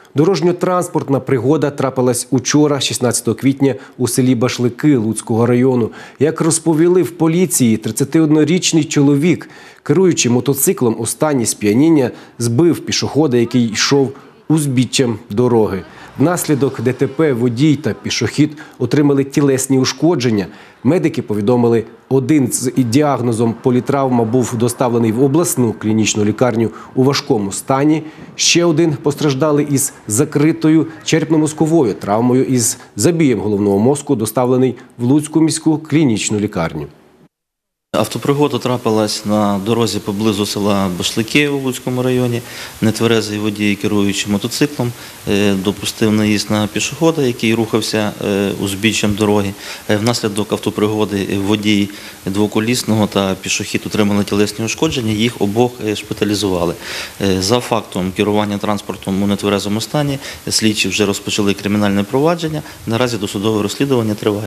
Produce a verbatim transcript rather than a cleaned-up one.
Дорожньо-транспортна пригода трапилась учора, шістнадцятого квітня, у селі Башлики Луцького району. Як розповіли в поліції, тридцятиоднорічний чоловік, керуючи мотоциклом у стані сп'яніння, збив пішохода, який йшов узбіччям дороги. Внаслідок ДТП водій та пішохід отримали тілесні ушкодження. Медики повідомили, один з діагнозом політравма був доставлений в обласну клінічну лікарню у важкому стані. Ще один постраждалий із закритою черепно-мозковою травмою із забієм головного мозку доставлений в Луцьку міську клінічну лікарню. Автопригода трапилась на дорозі поблизу села Башлики у Луцькому районі. Нетверезий водій, керуючи мотоциклом, допустив наїзд на пішохода, який рухався узбіччям дороги. Внаслідок автопригоди водій двоколісного та пішохід отримали тілесні ушкодження, їх обох шпиталізували. За фактом керування транспортом у нетверезому стані слідчі вже розпочали кримінальне провадження. Наразі досудове розслідування триває.